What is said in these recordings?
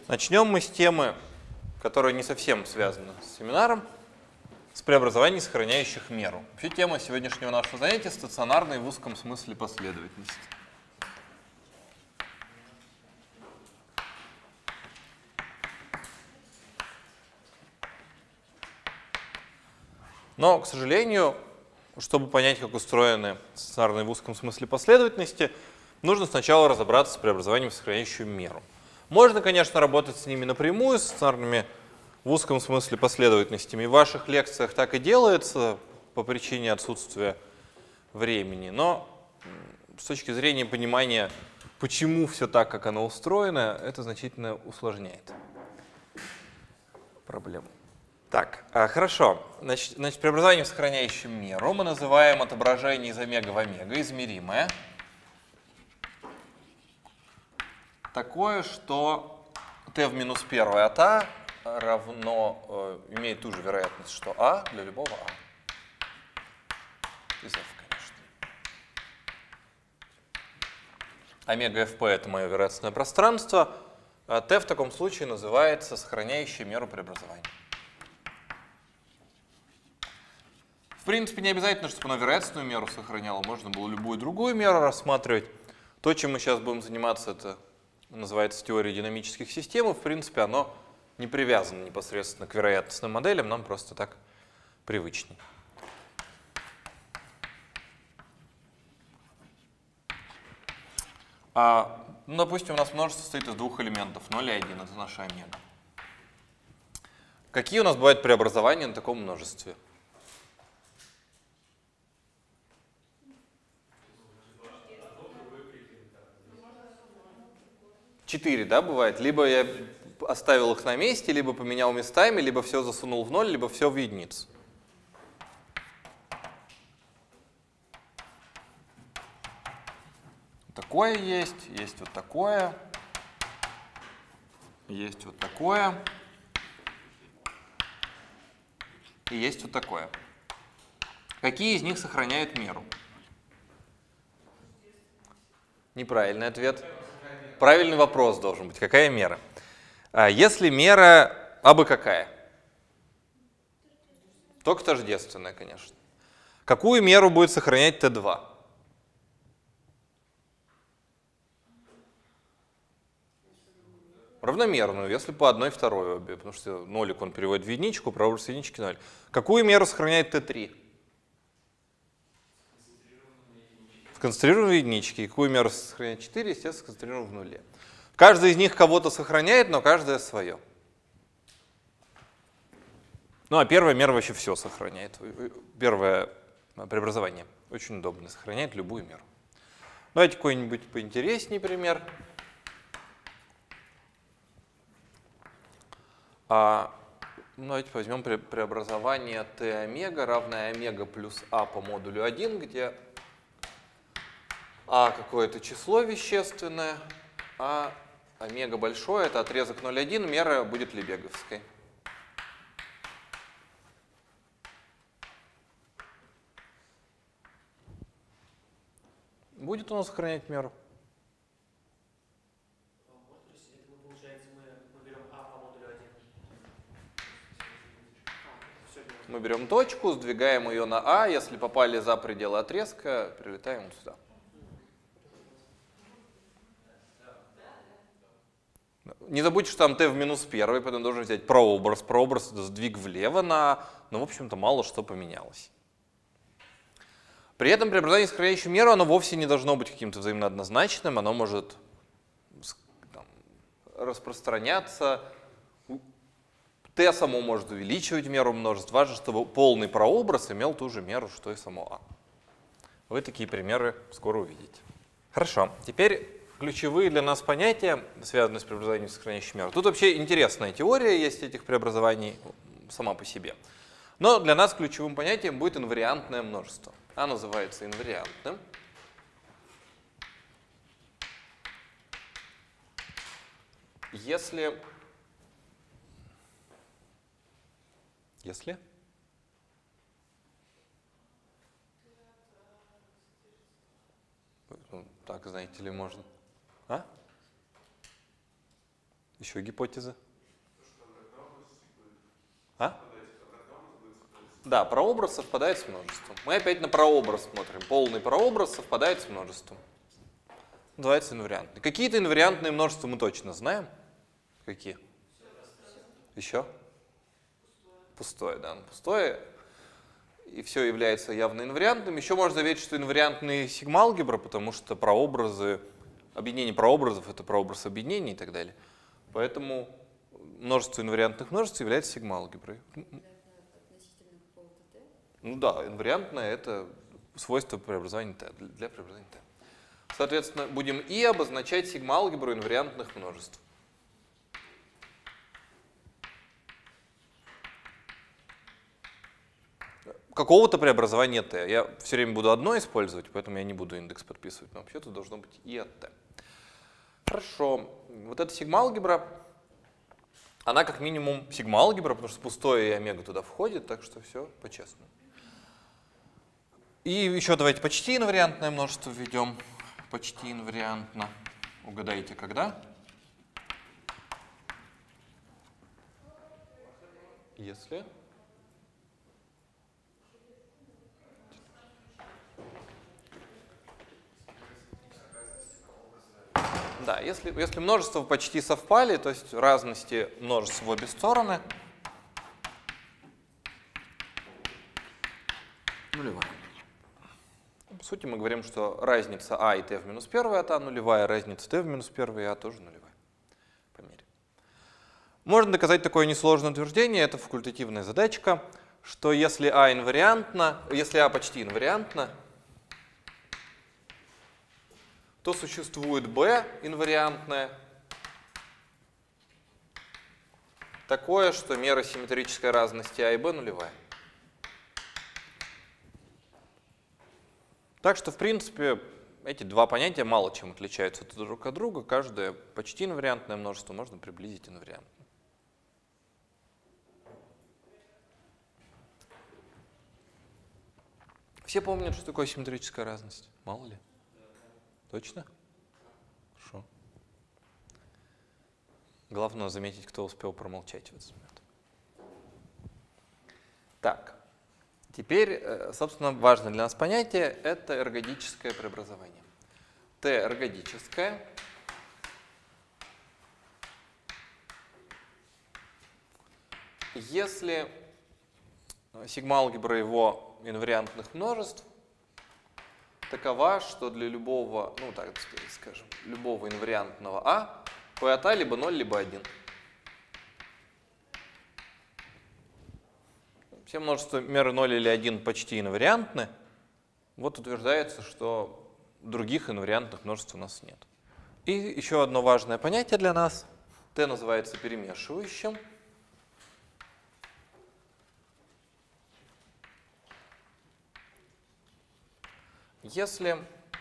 Начнем мы с темы, которая не совсем связана с семинаром, с преобразований, сохраняющих меру. Вообще тема сегодняшнего нашего занятия — стационарная в узком смысле последовательность. Но, к сожалению, чтобы понять, как устроены стационарные в узком смысле последовательности, нужно сначала разобраться с преобразованием, сохраняющим меру. Можно, конечно, работать с ними напрямую, с стационарными в узком смысле последовательностями. В ваших лекциях так и делается по причине отсутствия времени. Но с точки зрения понимания, почему все так, как оно устроено, это значительно усложняет проблему. Так, хорошо. Значит, преобразованием, сохраняющим меру, мы называем отображение из омега в омега, измеримое. Такое, что t в минус 1 от а равно, имеет ту же вероятность, что а для любого а. Из f, конечно. Омега fp — это мое вероятностное пространство. А t в таком случае называется сохраняющей меру преобразования. В принципе, не обязательно, чтобы оно вероятностную меру сохраняло. Можно было любую другую меру рассматривать. То, чем мы сейчас будем заниматься, это называется теория динамических систем. И, в принципе, оно не привязано непосредственно к вероятностным моделям. Нам просто так привычнее. Допустим, у нас множество состоит из двух элементов, 0 и 1. Это наша омега. Какие у нас бывают преобразования на таком множестве? Четыре, да, бывает? Либо я оставил их на месте, либо поменял местами, либо все засунул в 0, либо все в единицу. Такое есть вот такое, есть вот такое, и есть вот такое. Какие из них сохраняют меру? Неправильный ответ. Правильный вопрос должен быть. Какая мера? Если мера абы какая? Только тождественная, конечно. Какую меру будет сохранять Т2? Равномерную, если по одной второй обе, потому что нолик он переводит в единичку, прообраз единички 0. Какую меру сохраняет Т3? Сконцентрированную в единичке. И какую меру сохраняет 4? Естественно, сконцентрированную в нуле. Каждый из них кого-то сохраняет, но каждая свое. Ну а первая мера вообще все сохраняет. Первое преобразование очень удобно, сохраняет любую меру. Давайте какой-нибудь поинтереснее пример. Давайте возьмем преобразование t омега равное омега плюс а по модулю 1, где а какое-то число вещественное, а омега большое — это отрезок 0,1, мера будет лебеговской. Будет у нас сохранять меру? Мы берем точку, сдвигаем ее на а, если попали за пределы отрезка, прилетаем вот сюда. Не забудьте, что там t в минус 1, поэтому должен взять прообраз. Прообраз — это сдвиг влево на а, но, в общем-то, мало что поменялось. При этом преобразование, сохраняющее меру, оно вовсе не должно быть каким-то взаимно однозначным, оно может там распространяться. T само может увеличивать меру множеств. Важно, чтобы полный прообраз имел ту же меру, что и само А. Вы такие примеры скоро увидите. Хорошо. Теперь ключевые для нас понятия, связанные с преобразованием, сохраняющей меру. Тут вообще интересная теория есть этих преобразований сама по себе. Но для нас ключевым понятием будет инвариантное множество. А называется инвариантным. Если так, знаете ли, можно. Еще гипотезы? А? Да, прообраз совпадает с множеством. Мы опять на прообраз смотрим. Полный прообраз совпадает с множеством. Называется инвариантный. Какие-то инвариантные множества мы точно знаем. Какие? Еще? Пустое, да. Пустое. И все является явно инвариантным. Еще можно заметить, что инвариантные сигма-алгебра, потому что прообразы, объединение прообразов — это прообраз объединений и так далее. Поэтому множество инвариантных множеств является сигма-алгеброй. Относительно какого-то t? Ну да, инвариантное — это свойство преобразования t, для преобразования t. Соответственно, будем и обозначать сигма-алгебру инвариантных множеств. Какого-то преобразования t. Я все время буду одно использовать, поэтому я не буду индекс подписывать, но вообще-то должно быть и от t. Хорошо. Вот эта сигма-алгебра, она как минимум сигма-алгебра, потому что пустое и омега туда входит, так что все по-честному. И еще давайте почти инвариантное множество введем. Почти инвариантно. Угадайте, когда? Если... Да, если множества почти совпали, то есть разности множеств в обе стороны, нулевая. По сути, мы говорим, что разница а и t в минус 1 от а нулевая, разница t в минус 1 и а тоже нулевая. По мере. Можно доказать такое несложное утверждение, это факультативная задачка, что если а инвариантно, если а почти инвариантно, то существует b инвариантное, такое, что мера симметрической разности а и b нулевая. Так что, в принципе, эти два понятия мало чем отличаются друг от друга. Каждое почти инвариантное множество можно приблизить инвариантно. Все помнят, что такое симметрическая разность? Мало ли? Точно? Хорошо. Главное заметить, кто успел промолчать в этот момент. Так. Теперь, собственно, важное для нас понятие — это эргодическое преобразование. Т эргодическое. Если сигма-алгебра его инвариантных множеств такова, что для любого, ну так скажем, любого инвариантного а, p от а либо 0, либо 1. Все множества меры 0 или 1 почти инвариантны. Вот утверждается, что других инвариантных множеств у нас нет. И еще одно важное понятие для нас. T называется перемешивающим. Если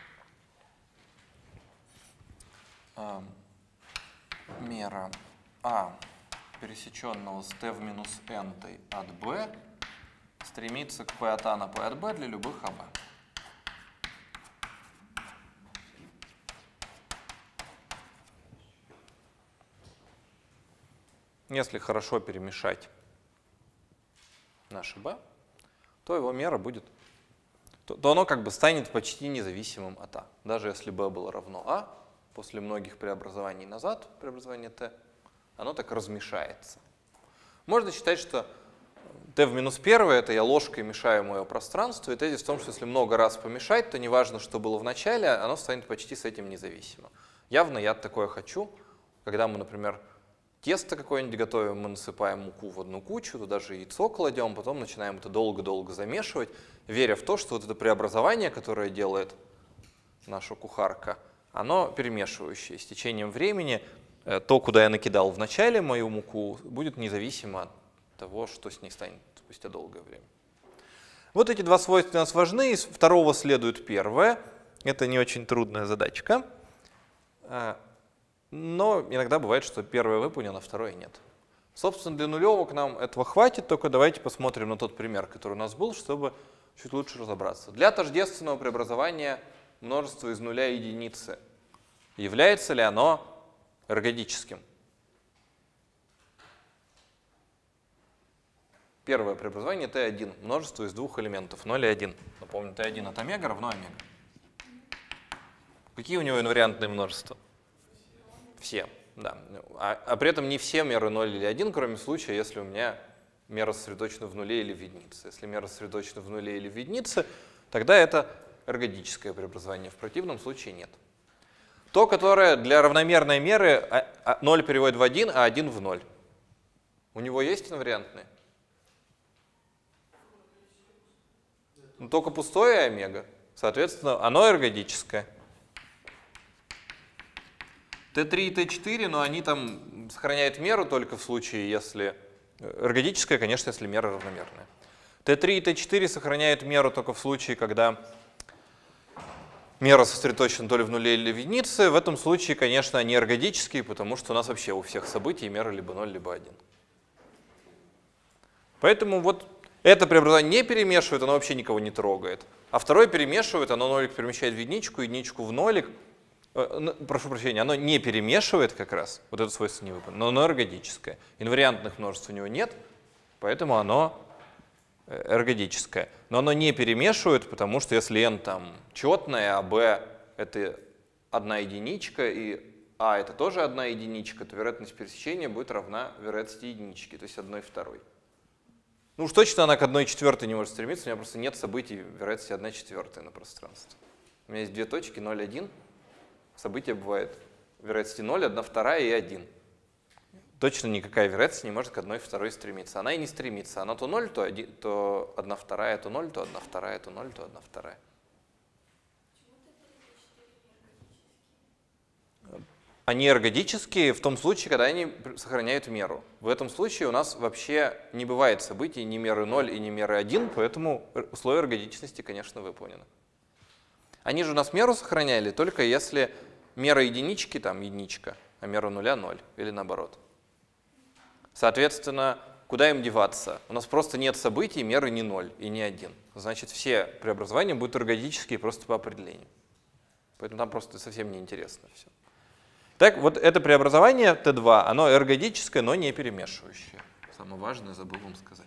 мера а пересеченного с t в минус n от b стремится к p от a на p от b для любых АБ. Если хорошо перемешать наше b, то его мера будет, то оно как бы станет почти независимым от a. Даже если b было равно a, после многих преобразований назад, преобразования t, оно так размешается. Можно считать, что t в минус 1 — это я ложкой мешаю мое пространство, и тезис в том, что если много раз помешать, то неважно, что было в начале, оно станет почти с этим независимо. Явно я такое хочу, когда мы, например, тесто какое-нибудь готовим, мы насыпаем муку в одну кучу, туда же яйцо кладем, потом начинаем это долго-долго замешивать, веря в то, что вот это преобразование, которое делает наша кухарка, оно перемешивающее. С течением времени то, куда я накидал в начале мою муку, будет независимо от того, что с ней станет спустя долгое время. Вот эти два свойства у нас важны. Из второго следует первое. Это не очень трудная задачка. Но иногда бывает, что первое выполнено, а второе нет. Собственно, для нулевок нам этого хватит, только давайте посмотрим на тот пример, который у нас был, чтобы чуть лучше разобраться. Для тождественного преобразования множества из нуля и единицы является ли оно эргодическим? Первое преобразование Т1, множество из двух элементов, 0 и 1. Напомню, Т1 от омега равно омега. Какие у него инвариантные множества? Все, да. А при этом не все меры 0 или 1, кроме случая, если у меня мера сосредоточена в нуле или в единице. Если мера сосредоточена в нуле или в единице, тогда это эргодическое преобразование, в противном случае нет. То, которое для равномерной меры 0 переводит в 1, а 1 в 0. У него есть инвариантные? Но только пустое омега. Соответственно, оно эргодическое. Т3 и Т4, но они там сохраняют меру только в случае, если... Эргодическое, конечно, если мера равномерная. Т3 и Т4 сохраняют меру только в случае, когда мера сосредоточена то ли в нуле или в единице. В этом случае, конечно, они эргодические, потому что у нас вообще у всех событий мера либо 0, либо 1. Поэтому вот это преобразование не перемешивает, оно вообще никого не трогает. А второе перемешивает, оно нолик перемещает в единичку в нолик. Прошу прощения, оно не перемешивает как раз, вот это свойство не выполнено, но оно эргодическое. Инвариантных множеств у него нет, поэтому оно эргодическое. Но оно не перемешивает, потому что если n там четное, а b это одна единичка, и а это тоже одна единичка, то вероятность пересечения будет равна вероятности единички, то есть 1/2. Ну уж точно она к 1/4 не может стремиться, у меня просто нет событий вероятности 1/4 на пространстве. У меня есть две точки, 0, 1. События бывает вероятности 0, 1/2 и 1. Точно никакая вероятность не может к 1/2 стремиться. Она и не стремится. Она то 0, то 1/2, то 0, то 1/2, то 0, то 1/2. Они эргодические в том случае, когда они сохраняют меру. В этом случае у нас вообще не бывает событий ни меры 0 и ни меры 1, поэтому условие эргодичности, конечно, выполнено. Они же у нас меру сохраняли только если мера единички там единичка, а мера нуля 0 или наоборот. Соответственно, куда им деваться? У нас просто нет событий, меры не 0 и не 1. Значит, все преобразования будут эргодические просто по определению. Поэтому там просто совсем неинтересно все. Так, вот это преобразование Т2, оно эргодическое, но не перемешивающее. Самое важное забыл вам сказать.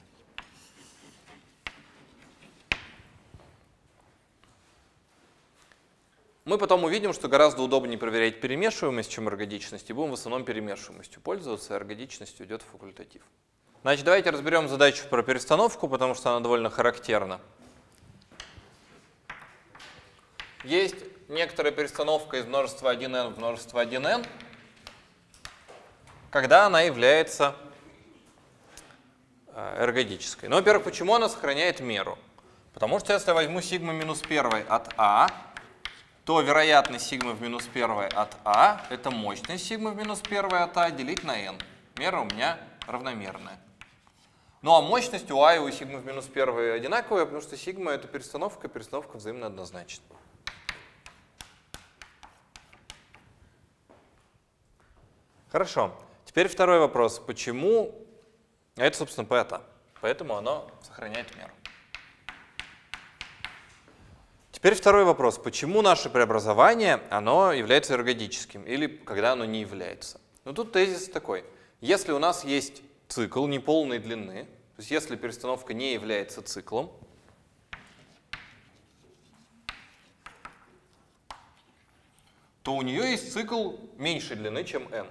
Мы потом увидим, что гораздо удобнее проверять перемешиваемость, чем эргодичность, и будем в основном перемешиваемостью пользоваться, а эргодичность уйдет в факультатив. Значит, давайте разберем задачу про перестановку, потому что она довольно характерна. Есть некоторая перестановка из множества 1n в множество 1n, когда она является эргодической. Ну, во-первых, почему она сохраняет меру? Потому что если я возьму сигма минус 1 от А, то вероятность сигмы в минус 1 от А — это мощность сигмы в минус 1 от А делить на n. Мера у меня равномерная. Ну а мощность у А и у сигмы в минус 1 одинаковая, потому что сигма — это перестановка взаимно однозначна. Хорошо. Теперь второй вопрос. Почему? А это, собственно, P от А. Поэтому оно сохраняет меру. Теперь второй вопрос. Почему наше преобразование, оно является эргодическим? Или когда оно не является? Ну тут тезис такой. Если у нас есть цикл неполной длины, то есть если перестановка не является циклом, то у нее есть цикл меньшей длины, чем n.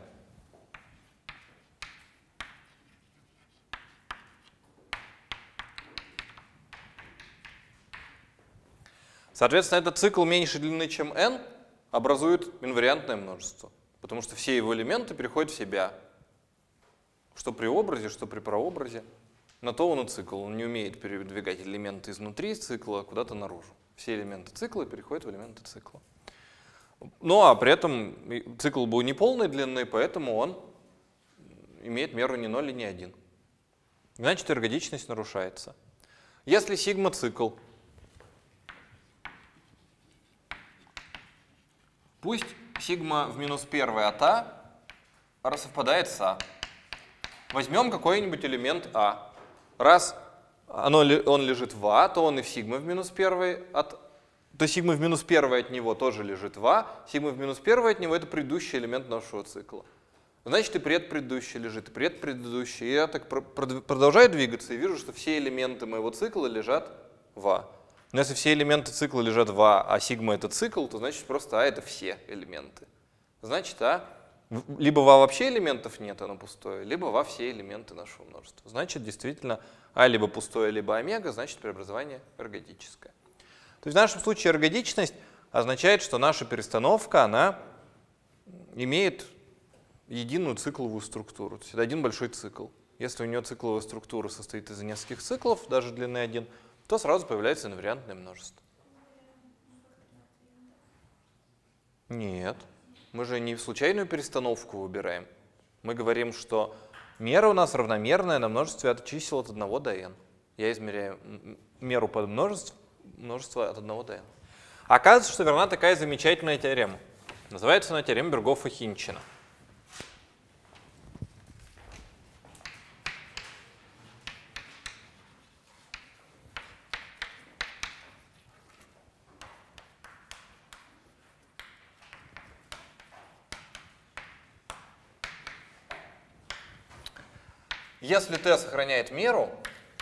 Соответственно, этот цикл меньшей длины, чем n, образует инвариантное множество, потому что все его элементы переходят в себя. Что при образе, что при прообразе. На то он и цикл. Он не умеет передвигать элементы изнутри цикла куда-то наружу. Все элементы цикла переходят в элементы цикла. Ну а при этом цикл был неполной длины, поэтому он имеет меру не 0 и не 1. Значит, эргодичность нарушается. Если сигма цикл, пусть сигма в минус 1 от А совпадает с А. Возьмем какой-нибудь элемент А. Раз он лежит в А, то он и в сигма в минус 1 то сигма в минус 1 от него тоже лежит в А. Сигма в минус 1 от него — это предыдущий элемент нашего цикла. значит и предпредыдущий лежит, и предпредыдущий. И я так продолжаю двигаться и вижу, что все элементы моего цикла лежат в А. Но если все элементы цикла лежат в А сигма это цикл, то значит просто А это все элементы. Значит либо в А вообще элементов нет, оно пустое, либо в А все элементы нашего множества. Значит действительно А либо пустое, либо омега, значит преобразование эргодическое. То есть в нашем случае эргодичность означает, что наша перестановка, она имеет единую цикловую структуру. То есть это один большой цикл. Если у нее цикловая структура состоит из нескольких циклов, даже длины 1, то сразу появляется инвариантное множество. Нет, мы же не случайную перестановку выбираем. Мы говорим, что мера у нас равномерная на множестве от чисел от 1 до n. Я измеряю меру подмножества от 1 до n. Оказывается, что верна такая замечательная теорема. Называется она теорема Бергофа-Хинчина. Если t сохраняет меру,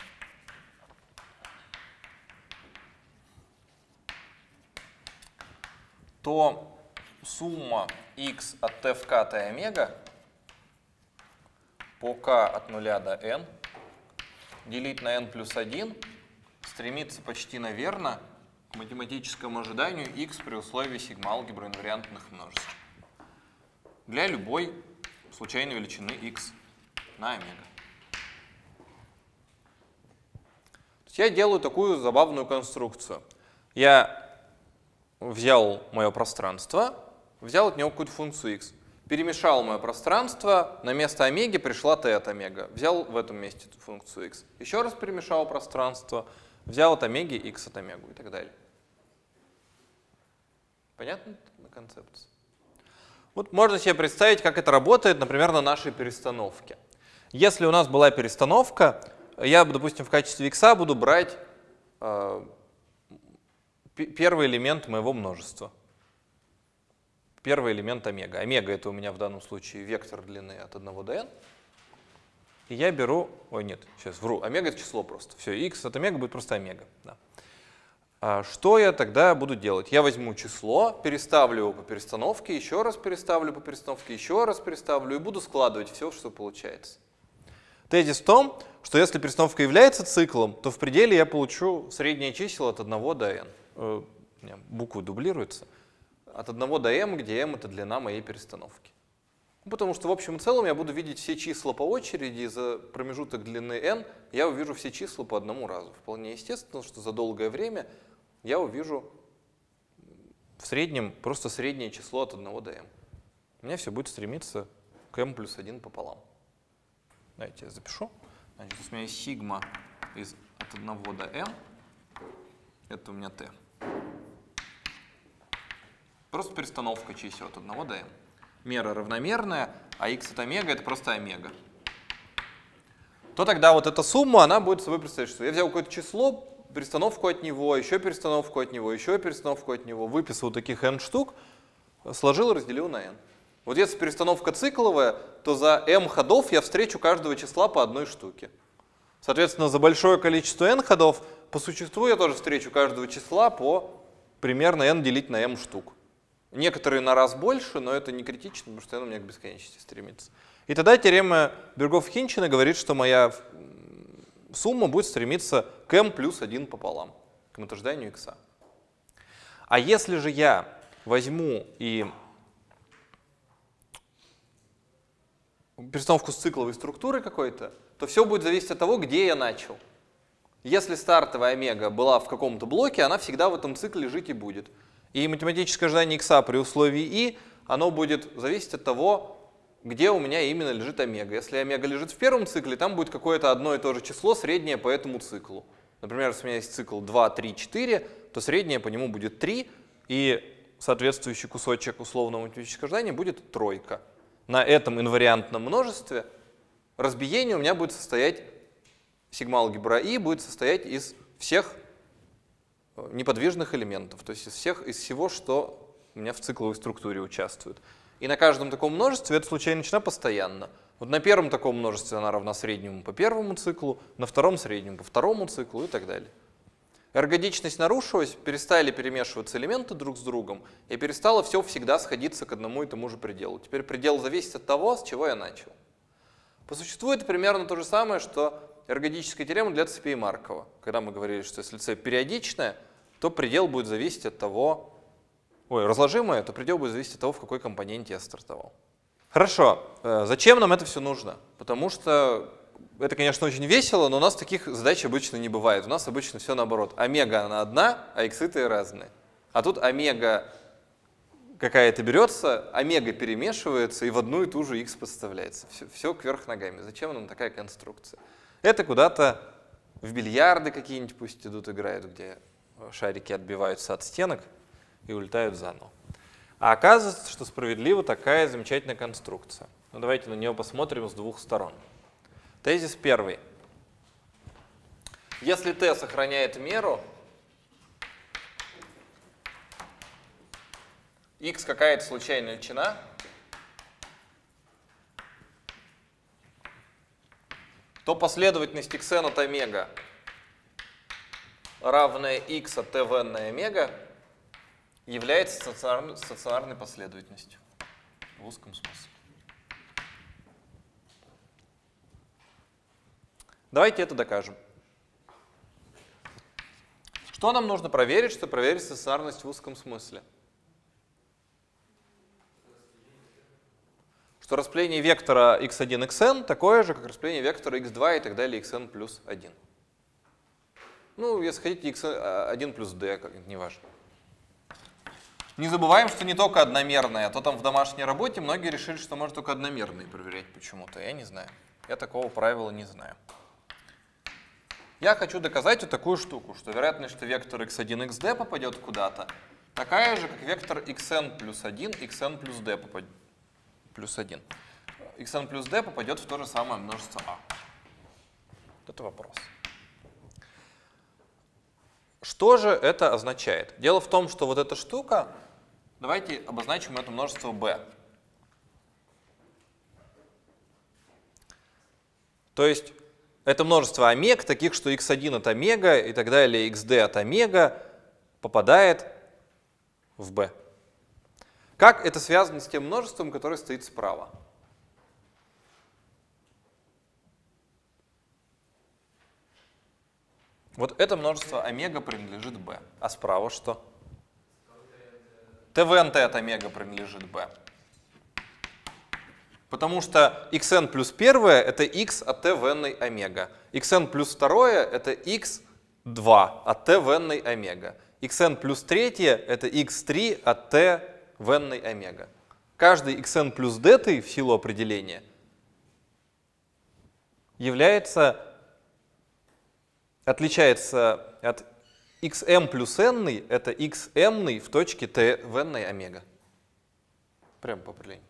то сумма x от t в k t омега по k от 0 до n делить на n плюс 1 стремится почти наверно к математическому ожиданию x при условии сигма алгебры инвариантных множеств для любой случайной величины x на омега. Я делаю такую забавную конструкцию. Я взял мое пространство, взял от него какую-то функцию x, перемешал мое пространство, на место омеги пришла t от омега, взял в этом месте эту функцию x, еще раз перемешал пространство, взял от омеги x от омегу и так далее. Понятно на концепции? Вот можно себе представить, как это работает, например, на нашей перестановке. Если у нас была перестановка, я, допустим, в качестве x буду брать первый элемент моего множества. Первый элемент омега. Омега — это у меня в данном случае вектор длины от 1 до n. И я беру... Ой, нет, сейчас вру. Омега — это число просто. Все, x от омега будет просто омега. Да. Что я тогда буду делать? Я возьму число, переставлю его по перестановке, еще раз переставлю по перестановке, еще раз переставлю и буду складывать все, что получается. Тезис в том, что если перестановка является циклом, то в пределе я получу среднее число от 1 до n. Буквы дублируются. От 1 до m, где m — это длина моей перестановки. Потому что в общем и целом я буду видеть все числа по очереди, и за промежуток длины n я увижу все числа по одному разу. Вполне естественно, что за долгое время я увижу в среднем просто среднее число от 1 до m. У меня все будет стремиться к m плюс 1 пополам. Давайте я запишу. Значит, у меня есть сигма от 1 до m. Это у меня t. Просто перестановка чисел от 1 до m. Мера равномерная, а x от омега — это просто омега. То тогда вот эта сумма, она будет собой представлять, что я взял какое-то число, перестановку от него, еще перестановку от него, еще перестановку от него, выписал таких n штук, сложил и разделил на n. Вот если перестановка цикловая, то за m ходов я встречу каждого числа по одной штуке. Соответственно, за большое количество n ходов по существу я тоже встречу каждого числа по примерно n делить на m штук. Некоторые на раз больше, но это не критично, потому что n у меня к бесконечности стремится. И тогда теорема Бергофа-Хинчина говорит, что моя сумма будет стремиться к m плюс 1 пополам, к натожданию x. А если же я возьму и перестановку с цикловой структурой какой-то, то все будет зависеть от того, где я начал. Если стартовая омега была в каком-то блоке, она всегда в этом цикле жить и будет. И математическое ожидание x при условии и, оно будет зависеть от того, где у меня именно лежит омега. Если омега лежит в первом цикле, там будет какое-то одно и то же число, среднее по этому циклу. Например, если у меня есть цикл 2, 3, 4, то среднее по нему будет 3, и соответствующий кусочек условного математического ожидания будет тройка. На этом инвариантном множестве разбиение у меня будет состоять, сигма алгебра И будет состоять из всех неподвижных элементов, то есть из всего, что у меня в цикловой структуре участвует. И на каждом таком множестве эта случайная величина постоянна. Вот на первом таком множестве она равна среднему по первому циклу, на втором среднему по второму циклу и так далее. Эргодичность нарушилась, перестали перемешиваться элементы друг с другом, и перестало все всегда сходиться к одному и тому же пределу. Теперь предел зависит от того, с чего я начал. По существу это примерно то же самое, что эргодическая теорема для цепей Маркова. Когда мы говорили, что если цепь периодичная, то предел будет зависеть от того, разложимая, то предел будет зависеть от того, в какой компоненте я стартовал. Хорошо, зачем нам это все нужно? Потому что это, конечно, очень весело, но у нас таких задач обычно не бывает. У нас обычно все наоборот. Омега она одна, а иксы-то и разные. А тут омега какая-то берется, омега перемешивается и в одну и ту же х подставляется. Все кверх ногами. Зачем нам такая конструкция? Это куда-то в бильярды какие-нибудь пусть идут, играют, где шарики отбиваются от стенок и улетают заново. А оказывается, что справедлива такая замечательная конструкция. Ну, давайте на нее посмотрим с двух сторон. Тезис первый. Если t сохраняет меру, x какая-то случайная величина, то последовательность xn от омега, равная x от t в n на омега, является стационарной последовательностью в узком смысле. Давайте это докажем. Что нам нужно проверить, чтобы проверить стационарность в узком смысле? Что распределение вектора x1, xn такое же, как распределение вектора x2 и так далее, xn плюс 1. Ну, если хотите, x1 плюс d, как-нибудь, неважно. Не забываем, что не только одномерные, а то там в домашней работе многие решили, что можно только одномерные проверять почему-то. Я не знаю. Я такого правила не знаю. Я хочу доказать вот такую штуку, что вероятность, что вектор x1, xd попадет куда-то, такая же, как вектор xn плюс 1, xn плюс d попадет. Плюс 1. xn плюс d попадет в то же самое множество a. Вот это вопрос. Что же это означает? Дело в том, что вот эта штука, давайте обозначим это множество b. То есть это множество омег, таких, что x1 от омега и так далее, xd от омега попадает в b. Как это связано с тем множеством, которое стоит справа? Вот это множество омега принадлежит b. А справа что? tvnt от омега принадлежит b. Потому что xn плюс первое это x от t в n омега. xn плюс второе это x2 от t в n омега. xn плюс третье это x3 от t в n омега. Каждый xn плюс d в силу определения отличается от xm плюс n, это xm в точке t в n омега. Прямо по определению.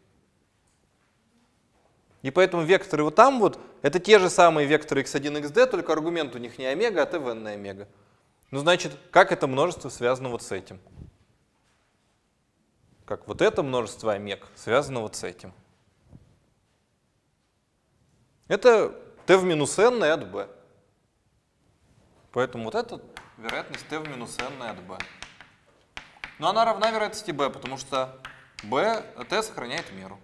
И поэтому векторы вот там вот, это те же самые векторы x1, xd, только аргумент у них не омега, а t в n омега. Ну, значит, как это множество связано вот с этим? Как вот это множество омег связано вот с этим? Это t в минус n от b. Поэтому вот это вероятность t в минус n от b. Но она равна вероятности b, потому что t сохраняет меру.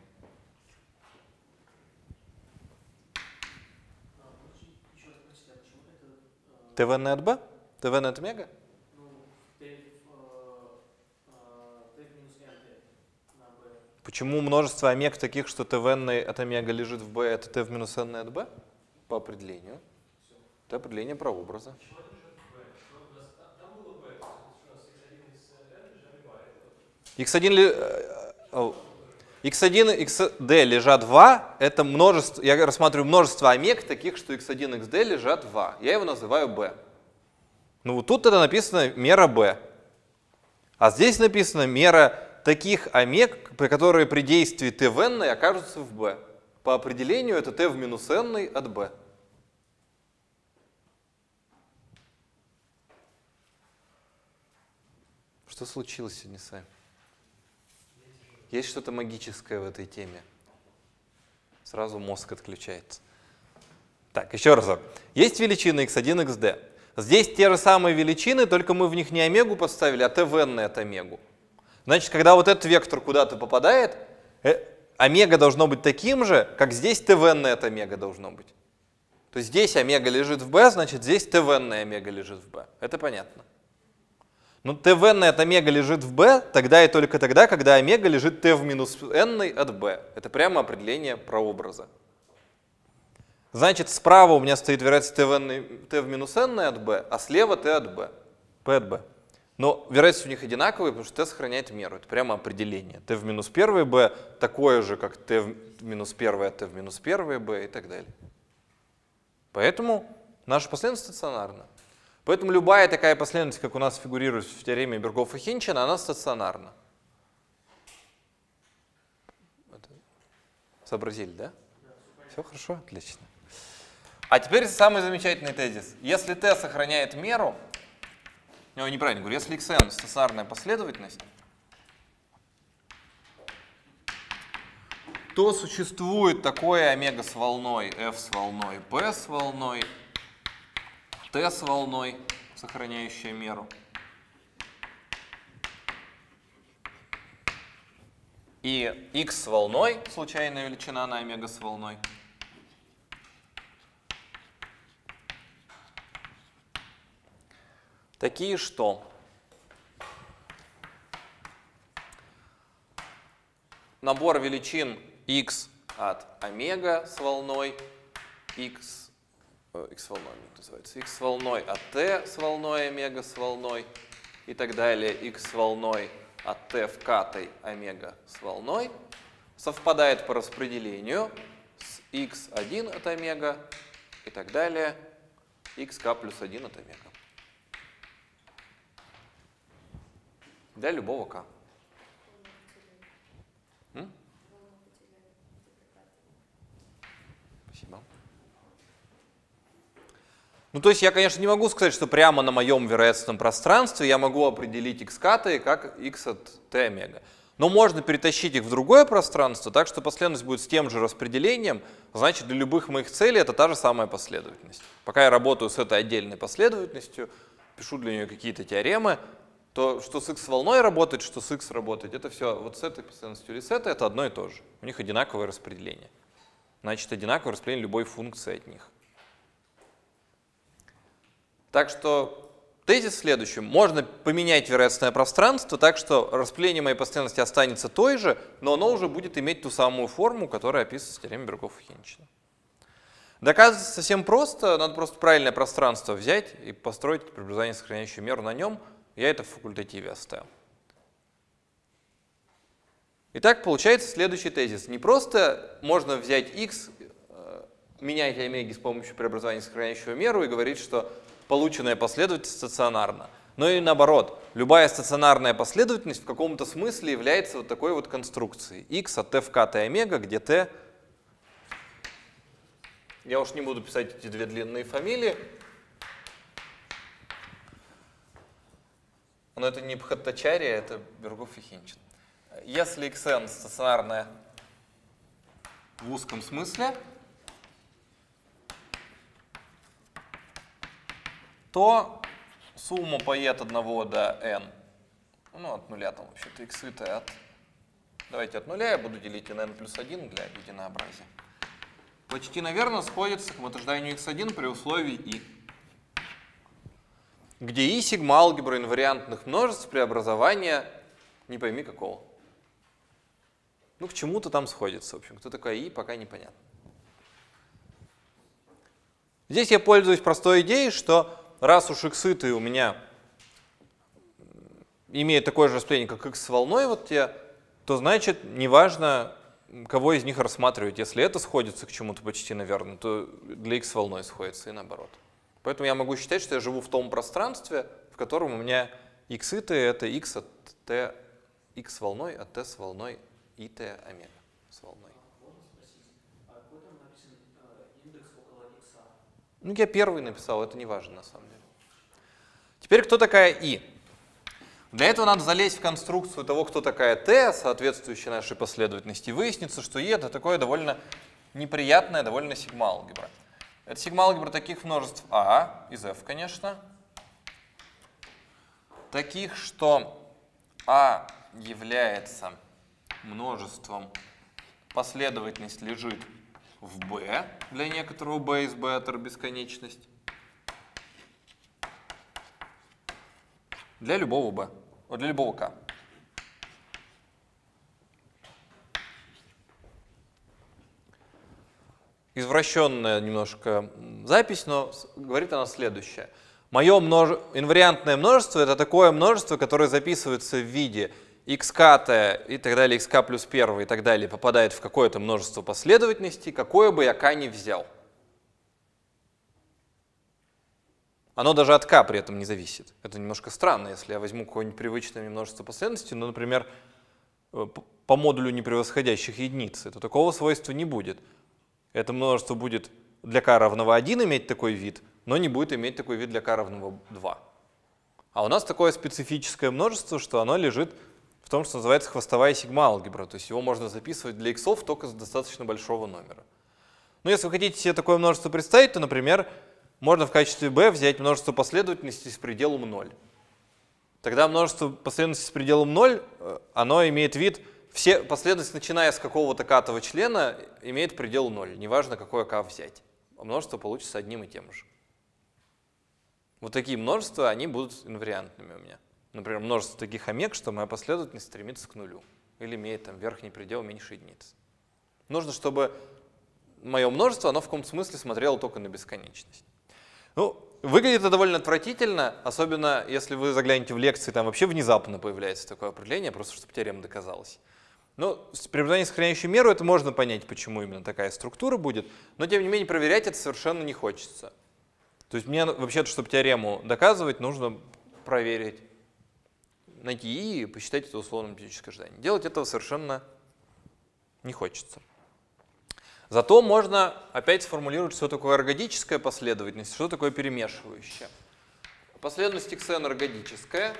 t в n от b? t в n от омега? Почему множество омег таких, что t в n от омега лежит в b, это t в минус n от b? По определению. Это определение прообраза. x1 и xd лежат в a, это множество, я рассматриваю множество омег таких, что x1 и xd лежат в a. Я его называю b. Ну вот тут это написано мера b. А здесь написано мера таких омег, которые при действии t в n окажутся в b. По определению это t в минус n от b. Что случилось сегодня с вами? Есть что-то магическое в этой теме. Сразу мозг отключается. Так, еще разок. Есть величины x1, xd. Здесь те же самые величины, только мы в них не омегу поставили, а tvn от омегу. Значит, когда вот этот вектор куда-то попадает, омега должно быть таким же, как здесь tvn от омега должно быть. То есть здесь омега лежит в b, значит здесь tvn омега лежит в b. Это понятно. Но tvn от омега лежит в b тогда и только тогда, когда омега лежит t в минус n от b. Это прямо определение прообраза. Значит, справа у меня стоит вероятность t в минус n от b, а слева t от b, p от b. Но вероятность у них одинаковая, потому что t сохраняет меру. Это прямо определение. t в минус 1 b такое же, как t в минус 1 от t в минус 1 b и так далее. Поэтому наша последовательность стационарна. Поэтому любая такая последовательность, как у нас фигурирует в теореме Бергофа-Хинчина, она стационарна. Сообразили, да? Все хорошо? Отлично. А теперь самый замечательный тезис. Если t сохраняет меру, неправильно говорю, если xn стационарная последовательность, то существует такое омега с волной, f с волной, p с волной, t с волной, сохраняющая меру. И x с волной, случайная величина на омега с волной. Такие, что набор величин x от омега с волной, x волной называется, x с волной от t с волной омега с волной и так далее, x с волной от t в катой омега с волной совпадает по распределению с x1 от омега и так далее, xk плюс 1 от омега. Для любого k. Спасибо. Ну, то есть я, конечно, не могу сказать, что прямо на моем вероятностном пространстве я могу определить x-каты как x от t омега. Но можно перетащить их в другое пространство, так что последовательность будет с тем же распределением. Значит, для любых моих целей это та же самая последовательность. Пока я работаю с этой отдельной последовательностью, пишу для нее какие-то теоремы, то что с x волной работает, что с x работает, это все вот с этой последовательностью или с этой, это одно и то же. У них одинаковое распределение. Значит, одинаковое распределение любой функции от них. Так что тезис в следующем. Можно поменять вероятностное пространство так, что распределение моей последовательности останется той же, но оно уже будет иметь ту самую форму, которая описывается в теореме Бергофа-Хинчина. Доказывается совсем просто. Надо просто правильное пространство взять и построить преобразование, сохраняющую меру на нем. Я это в факультативе оставил. Итак, получается следующий тезис. Не просто можно взять x, менять омеги с помощью преобразования, сохраняющего меру и говорить, что полученная последовательность стационарна. Но и наоборот, любая стационарная последовательность в каком-то смысле является вот такой вот конструкцией. X от t в k t омега, где t... Я уж не буду писать эти две длинные фамилии. Но это не Бхаттачарья, это Бергоф и Хинчин. Если xn стационарная в узком смысле, то сумма по e от 1 до n, ну от нуля там вообще-то x и t от... Давайте от нуля я буду делить n плюс 1 для единообразия. Почти, наверное, сходится к мотожданию x1 при условии i. Где и сигма алгебра инвариантных множеств преобразования не пойми какого. Ну, к чему-то там сходится. В общем, кто такое и, пока непонятно. Здесь я пользуюсь простой идеей, что раз уж x-ты у меня имеют такое же распределение, как x с волной, вот те, то значит, неважно, кого из них рассматривать. Если это сходится к чему-то почти, наверное, то для x с волной сходится и наоборот. Поэтому я могу считать, что я живу в том пространстве, в котором у меня x-ты это x от t, x с волной от t с волной и t омега с волной. Можно спросить, а какой там написан индекс около x? Ну, я первый написал, это не важно на самом деле. Теперь кто такая и? Для этого надо залезть в конструкцию того, кто такая t, соответствующая нашей последовательности, и выяснится, что e — это такое довольно неприятная, довольно сигма-алгебра. Это сигма-алгебра таких множеств А из F, конечно, таких, что А является множеством, последовательность лежит в B для некоторого B из B-атор бесконечность, для любого B, для любого K. Извращенная немножко запись, но говорит она следующее. Мое инвариантное множество — это такое множество, которое записывается в виде xk и так далее, xk плюс 1 и так далее, попадает в какое-то множество последовательностей, какое бы я k ни взял. Оно даже от k при этом не зависит. Это немножко странно, если я возьму какое-нибудь привычное множество последовательностей, ну, например, по модулю непревосходящих единиц, то такого свойства не будет. Это множество будет для k равного 1 иметь такой вид, но не будет иметь такой вид для k равного 2. А у нас такое специфическое множество, что оно лежит в том, что называется хвостовая сигма-алгебра. То есть его можно записывать для иксов только с достаточно большого номера. Но если вы хотите себе такое множество представить, то, например, можно в качестве b взять множество последовательностей с пределом 0. Тогда множество последовательностей с пределом 0, оно имеет вид, все последовательности, начиная с какого-то k-того члена, имеют предел 0. Неважно, какое k взять. А множество получится одним и тем же. Вот такие множества, они будут инвариантными у меня. Например, множество таких омег, что моя последовательность стремится к нулю. Или имеет там верхний предел меньше единицы. Нужно, чтобы мое множество, оно в каком-то смысле смотрело только на бесконечность. Ну, выглядит это довольно отвратительно, особенно если вы заглянете в лекции, там вообще внезапно появляется такое определение, просто чтобы теорема доказалась. Ну, с преобладанием сохраняющей меру это можно понять, почему именно такая структура будет, но тем не менее проверять это совершенно не хочется. То есть мне вообще-то, чтобы теорему доказывать, нужно проверить, найти и посчитать это условным математическое ожидание. Делать этого совершенно не хочется. Зато можно опять сформулировать, что такое эргодическая последовательность, что такое перемешивающая. Последовательность xn эргодическая.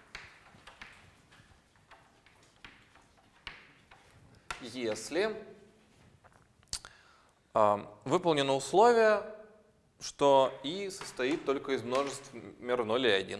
Если выполнено условие, что i состоит только из множеств мер 0 и 1.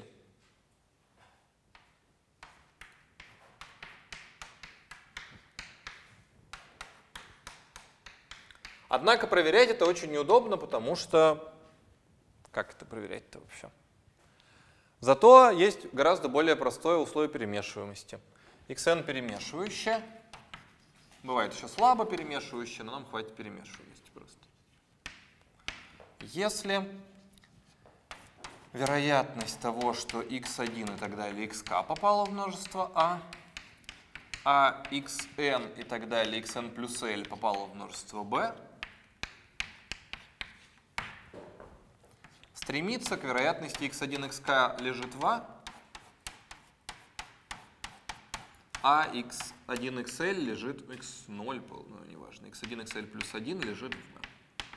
Однако проверять это очень неудобно, потому что... Как это проверять-то вообще? Зато есть гораздо более простое условие перемешиваемости. xn перемешивающее. Бывает еще слабо перемешивающее, но нам хватит перемешиваемости просто. Если вероятность того, что x1 и так далее, xk попало в множество а xn и так далее, xn плюс l попало в множество b, стремится к вероятности x1, xk лежит в а x1, xl лежит в x0, ну, неважно, x1, xl плюс 1 лежит в b.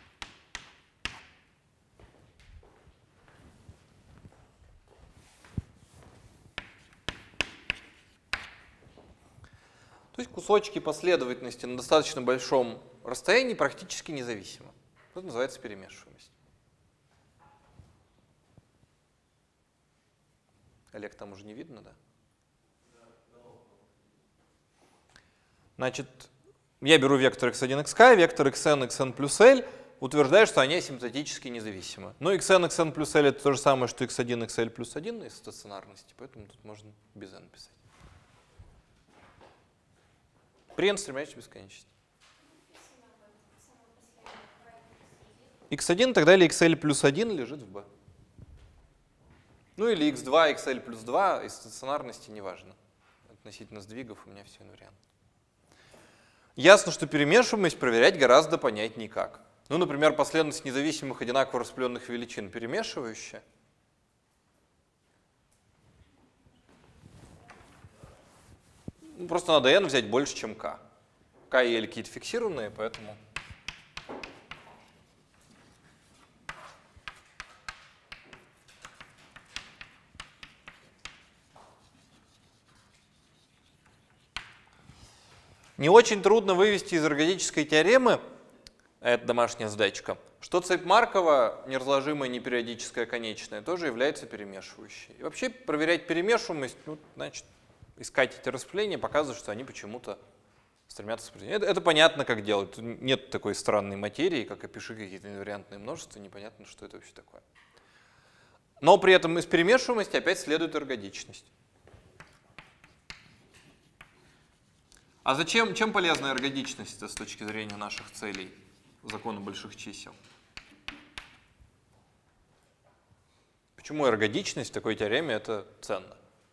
То есть кусочки последовательности на достаточно большом расстоянии практически независимы. Это называется перемешиваемость. Олег, там уже не видно, да? Значит, я беру вектор x1, xk, вектор xn, xn плюс l, утверждаю, что они асимптотически независимы. Но xn, xn плюс l это то же самое, что x1, xl плюс 1 из стационарности, поэтому тут можно без n писать. При n стремящейся бесконечности. x1 и так далее, xl плюс 1 лежит в b. Ну или x2, xl плюс 2 из стационарности, неважно. Относительно сдвигов у меня все инвариант. Ясно, что перемешиваемость проверять гораздо понятнее как. Ну, например, последовательность независимых одинаково распределенных величин перемешивающая. Просто надо n взять больше, чем k. K и l какие-то фиксированные, поэтому... Не очень трудно вывести из эргодической теоремы, это домашняя задачка, что цепь Маркова, неразложимая непериодическая конечная, тоже является перемешивающей. И вообще проверять перемешиваемость, ну, значит, искать эти распределения, показывать, что они почему-то стремятся к распределению. Это понятно, как делать. Тут нет такой странной материи, как опиши какие-то инвариантные множества, непонятно, что это вообще такое. Но при этом из перемешиваемости опять следует эргодичность. А зачем, чем полезна эргодичность с точки зрения наших целей закона больших чисел? Почему эргодичность в такой теореме это ценно?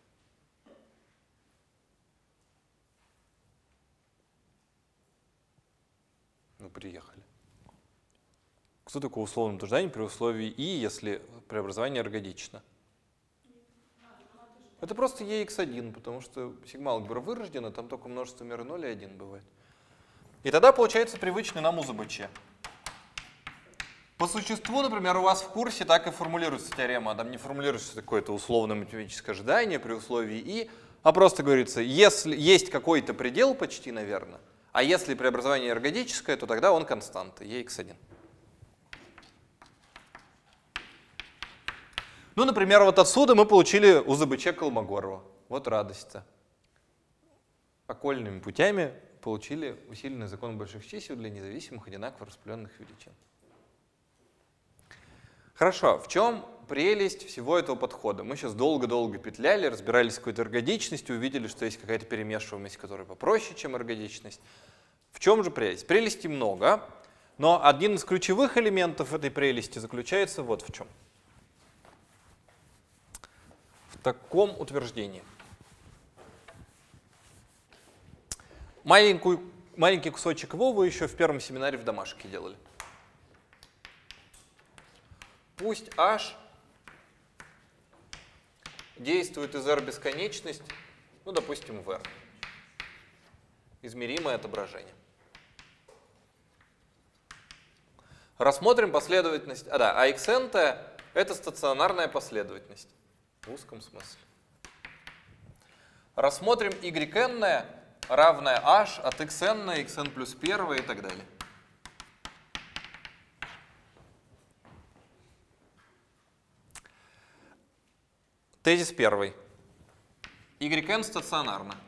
Ну, приехали. Что такое условное утверждение при условии и, если преобразование эргодично? Это просто EX1, потому что сигма-алгебра вырождена, там только множество меры 0 и 1 бывает. И тогда получается привычный нам УЗБЧ. По существу, например, у вас в курсе так и формулируется теорема, там не формулируется какое-то условное математическое ожидание при условии и, а просто говорится, если есть какой-то предел почти, наверное, а если преобразование эргодическое, то тогда он константа, EX1. Ну, например, вот отсюда мы получили УЗБЧ Колмогорова. Вот радость-то. Окольными путями получили усиленный закон больших чисел для независимых одинаково распределенных величин. Хорошо, в чем прелесть всего этого подхода? Мы сейчас долго-долго петляли, разбирались с какой-то эргодичностью, увидели, что есть какая-то перемешиваемость, которая попроще, чем эргодичность. В чем же прелесть? Прелести много, но один из ключевых элементов этой прелести заключается вот в чем. В таком утверждении. Маленький кусочек его вы еще в первом семинаре в домашке делали. Пусть H действует из R бесконечность, ну, допустим, в R. Измеримое отображение. Рассмотрим последовательность. А xn это стационарная последовательность в узком смысле. Рассмотрим yn равное h от xn, xn плюс 1 и так далее. Тезис первый. Yn стационарно.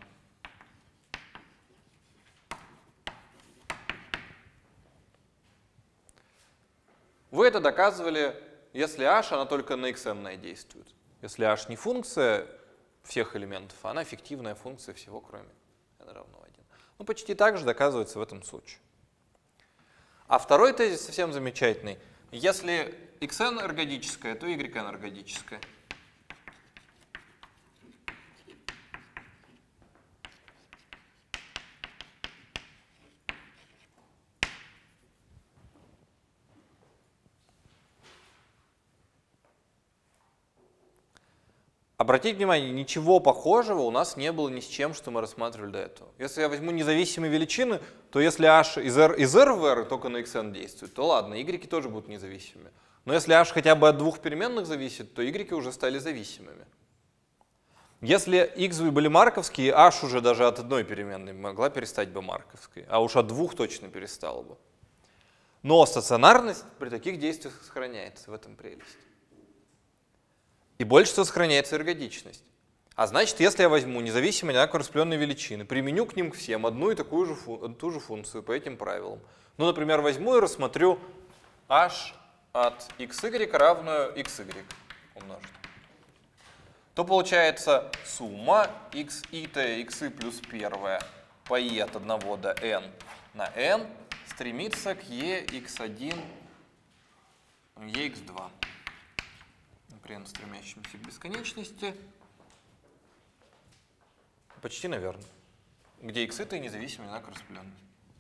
Вы это доказывали, если h, она только на xn действует. Если h не функция всех элементов, а она фиктивная функция всего, кроме n равно 1. Ну, почти так же доказывается в этом случае. А второй тезис совсем замечательный. Если xn эргодическое, то yn эргодическое. Обратите внимание, ничего похожего у нас не было ни с чем, что мы рассматривали до этого. Если я возьму независимые величины, то если h из R в R только на xn действует, то ладно, y тоже будут независимыми. Но если h хотя бы от двух переменных зависит, то y уже стали зависимыми. Если x были марковские, h уже даже от одной переменной могла перестать бы марковской, а уж от двух точно перестала бы. Но стационарность при таких действиях сохраняется, в этом прелесть. И больше всего сохраняется эргодичность. А значит, если я возьму независимые одинаково распределенные величины, применю к ним всем одну и ту же функцию по этим правилам. Ну, например, возьму и рассмотрю h от xy равную xy умножить. То получается сумма xi xy плюс 1 по i от 1 до n на n стремится к ex1, ex2. Например, стремящимся к бесконечности. Почти, наверное. Где x это независимые одинаково распределенные.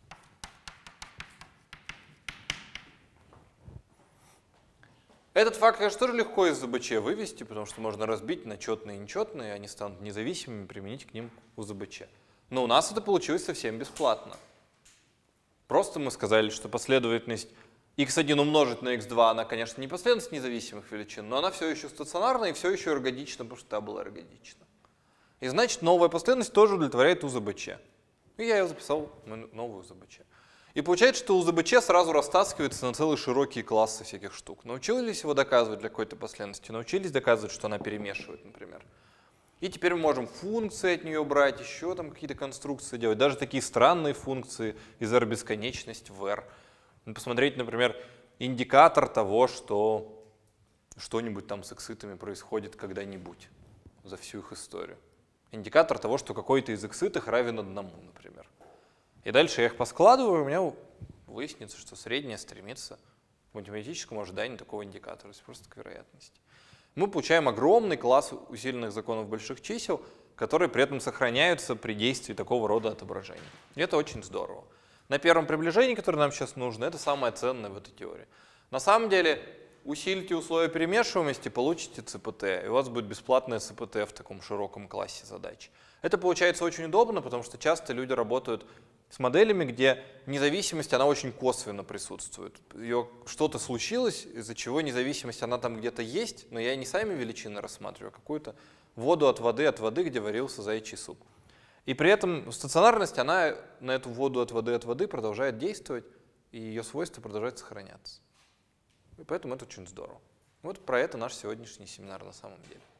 Этот факт, конечно, тоже легко из УЗБЧ вывести, потому что можно разбить на четные и нечетные, они станут независимыми, применить к ним УЗБЧ. Но у нас это получилось совсем бесплатно. Просто мы сказали, что последовательность x1 умножить на x2, она, конечно, не последовательность независимых величин, но она все еще стационарна и все еще эргодична, потому что та была эргодична. И значит, новая последовательность тоже удовлетворяет УЗБЧ. И я ее записал на новую УЗБЧ. И получается, что УЗБЧ сразу растаскивается на целые широкие классы всяких штук. Научились его доказывать для какой-то последовательности, научились доказывать, что она перемешивает, например. И теперь мы можем функции от нее брать, еще там какие-то конструкции делать, даже такие странные функции из R бесконечность в R. Посмотреть, например, индикатор того, что что-нибудь там с экситами происходит когда-нибудь за всю их историю. Индикатор того, что какой-то из экситов равен 1, например. И дальше я их поскладываю, у меня выяснится, что средняя стремится к математическому ожиданию такого индикатора, то есть просто к вероятности. Мы получаем огромный класс усиленных законов больших чисел, которые при этом сохраняются при действии такого рода отображений. И это очень здорово. На первом приближении, которое нам сейчас нужно, это самое ценное в этой теории. На самом деле, усилите условия перемешиваемости, получите ЦПТ, и у вас будет бесплатное ЦПТ в таком широком классе задач. Это получается очень удобно, потому что часто люди работают с моделями, где независимость, она очень косвенно присутствует. Что-то случилось, из-за чего независимость, она там где-то есть, но я не сами величины рассматриваю, а какую-то воду от воды, где варился заячий суп. И при этом стационарность, она на эту воду от воды продолжает действовать, и ее свойства продолжают сохраняться. И поэтому это очень здорово. Вот про это наш сегодняшний семинар на самом деле.